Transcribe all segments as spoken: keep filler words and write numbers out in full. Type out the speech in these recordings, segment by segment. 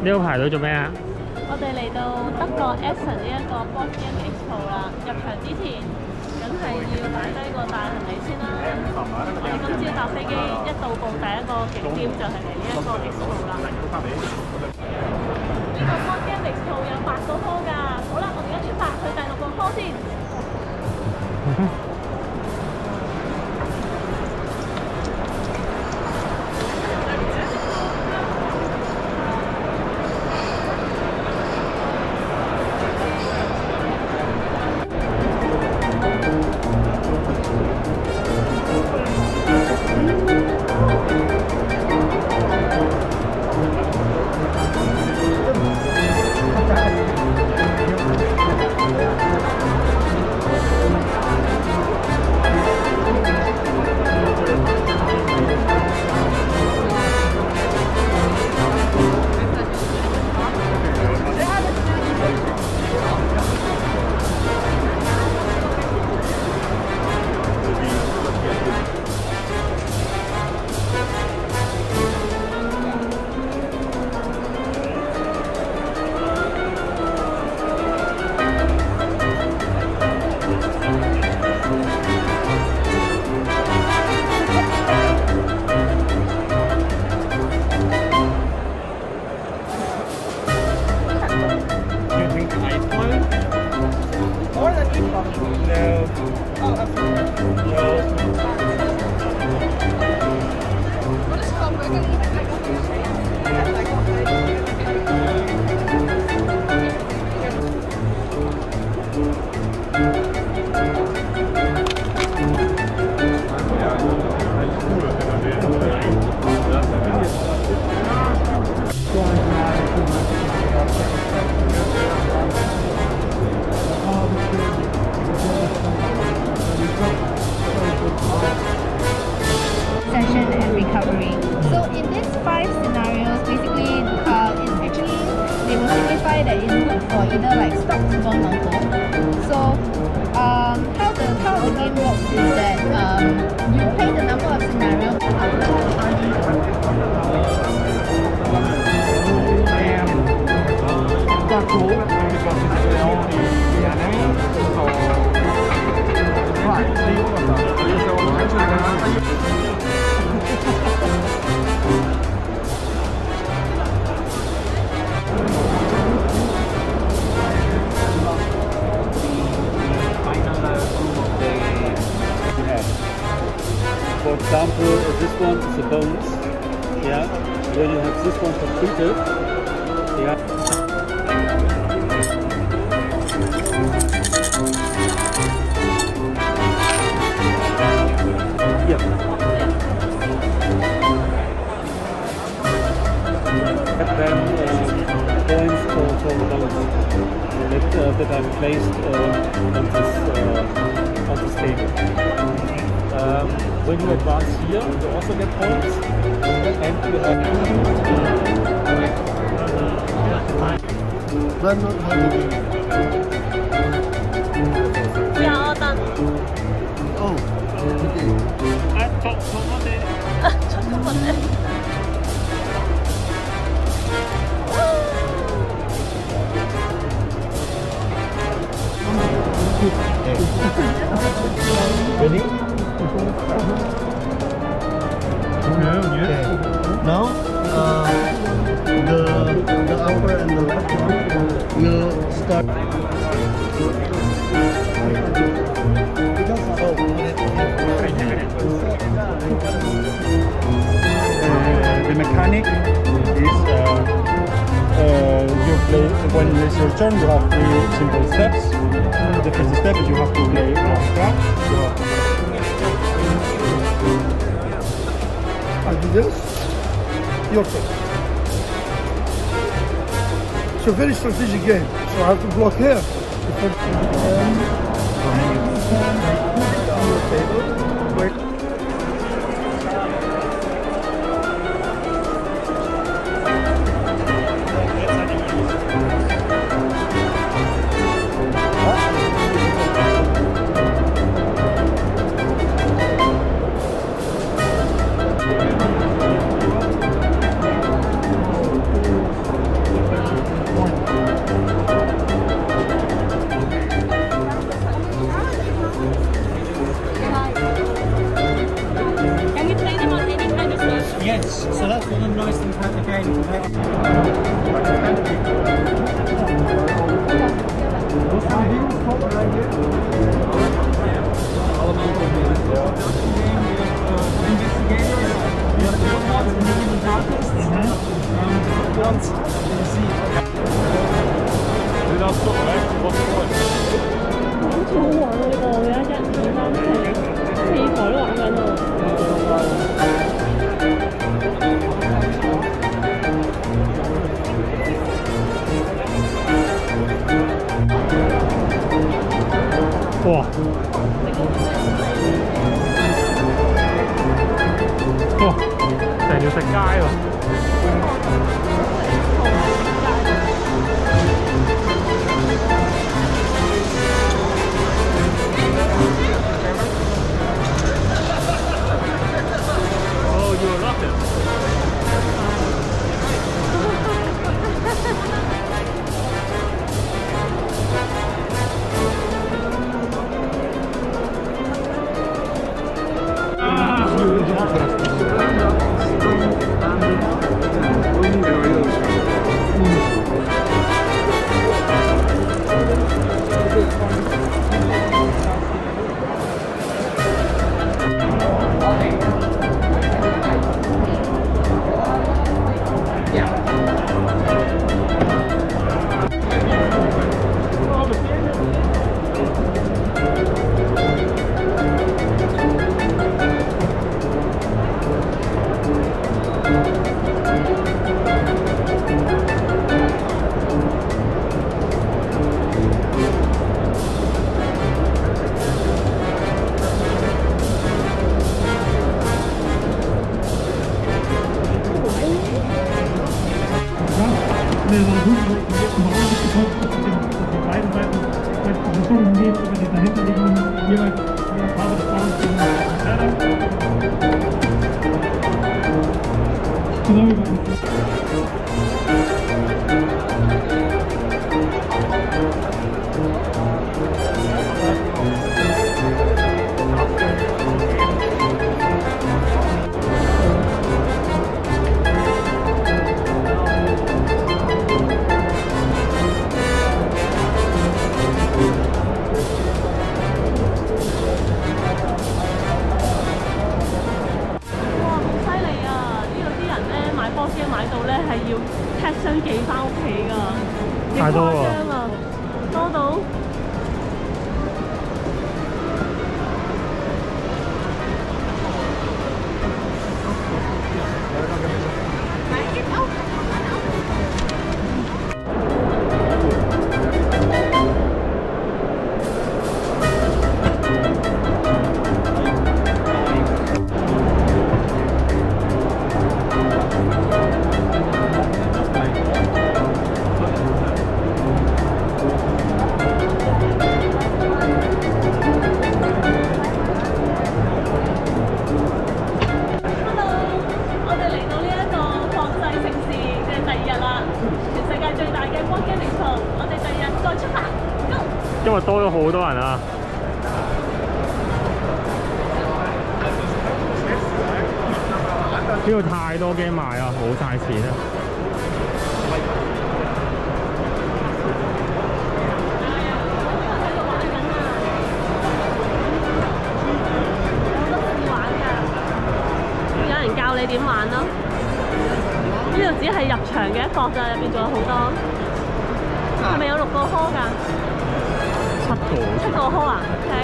呢個排隊做咩啊？ 我哋嚟到德國 Essen 呢一個 Board Game Expo 啦，入場之前梗係要擺低個大行李先啦。我哋今朝搭飛機一到埗第一個景點就係嚟呢一個 Expo 啦。呢個 Board Game Expo 有八個科㗎。好啦，我哋而家出發去第六個科先。 Session and recovery. So in these five scenarios, basically, uh, it's actually they will simplify that it's good for either like stop, bomb, or go. So um, how the how the game works is that um, you play the number of scenarios. For example, this one is a bonus. Yeah, when you have this one completed, yeah. Yeah. Get them uh, points for, for the bonus that, uh, that are placed uh, on this uh, on this table. Um, when you advance here, you also get points, and you have. Learn how to do. Yeah, all done. Oh, okay. 아, 저, 저번에 잠깐만요. Ready? Okay. Now, uh, the the upper and the left one will start. Uh, the mechanic is uh, uh, you play when it's your turn. You have three simple steps. The first step is you have to play one card. I do this. Your turn. It's a very strategic game, so I have to block here. 哇！哇！成條食街喎！哦，you will love it。 beiden Seiten Positionen geht, über die dahinterliegenden jeweils Farbe des Bauens gegen Erde. Genau wie beim 太多喎， 多到因為多咗好多人啊！呢度太多 game 賣啊，冇晒錢啊！ 有人教你點玩咯。呢度只係入場嘅一角咋，入邊仲有好多。係咪有六個殼㗎？ 七個， 七個殼啊 ？OK。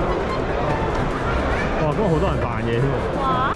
哇！咁好多人扮嘢添喎。哇！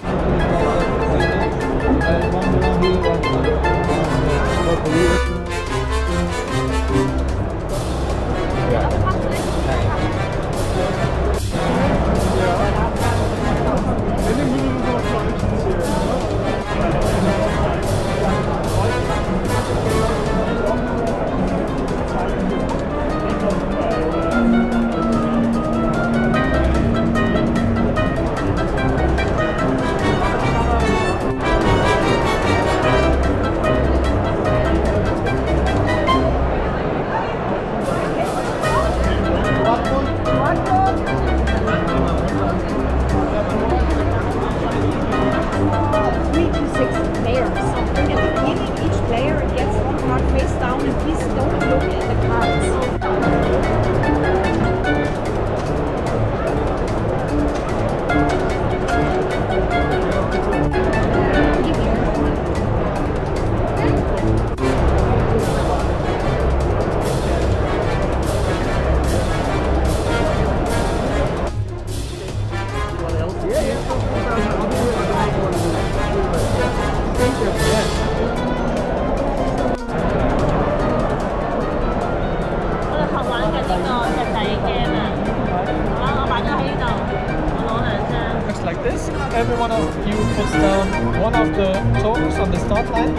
every one of you puts down one of the tokens on the start line.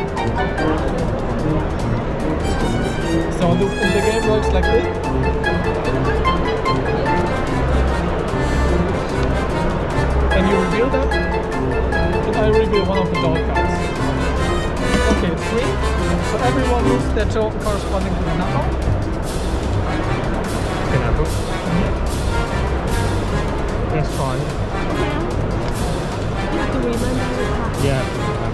So the, the game works like this. And you reveal them. And I reveal one of the dog cards. Okay, three. So everyone moves their token corresponding to the number. Can I put? That's fine. You have to remember the card. Yeah.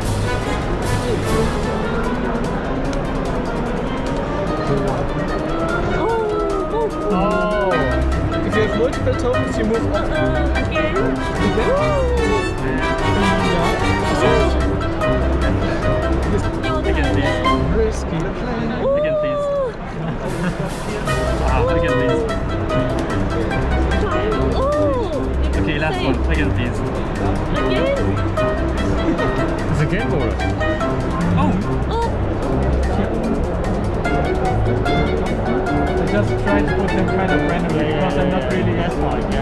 Oh, oh, oh. Oh! If you have multiple tokens, you move up. Uh, again. Again? Your turn. Risky. Ooh. Ah, look at this. Oh, Okay, last same. one. Look at this. Again. It's a game board. Oh! Oh. I just try to put them kind of randomly because I'm not really as hard. Yeah.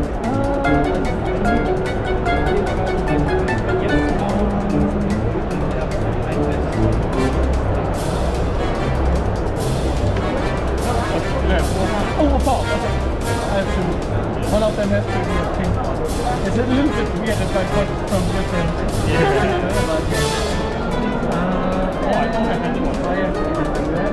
Oh, four. I have to. One of them has to be a pink one. It's a little bit weird if I got from different. Yeah. uh, oh, I don't have any more. I have to do that.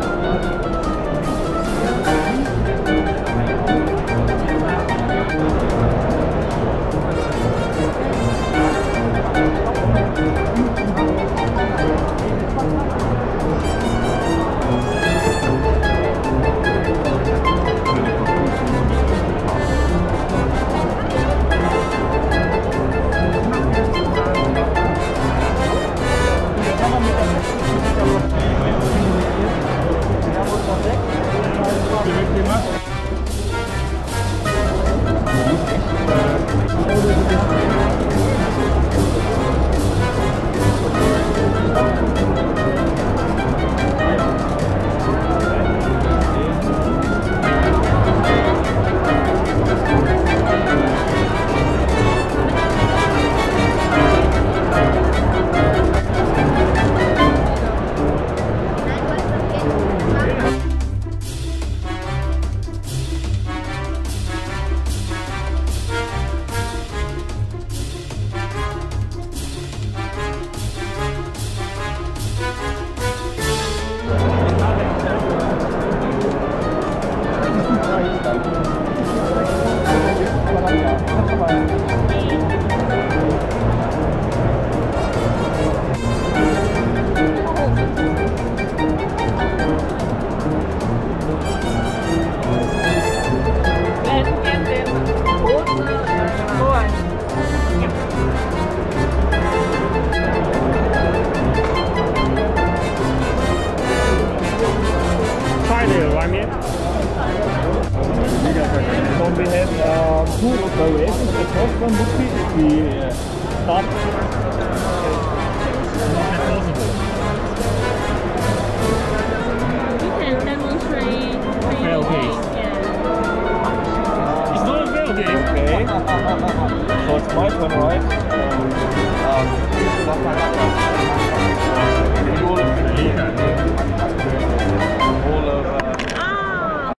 we have uh, two variations. The first one would be if we uh, start. You can demonstrate. Okay, okay. Yeah. It's not a fail game. Okay. So it's my turn, right? Um,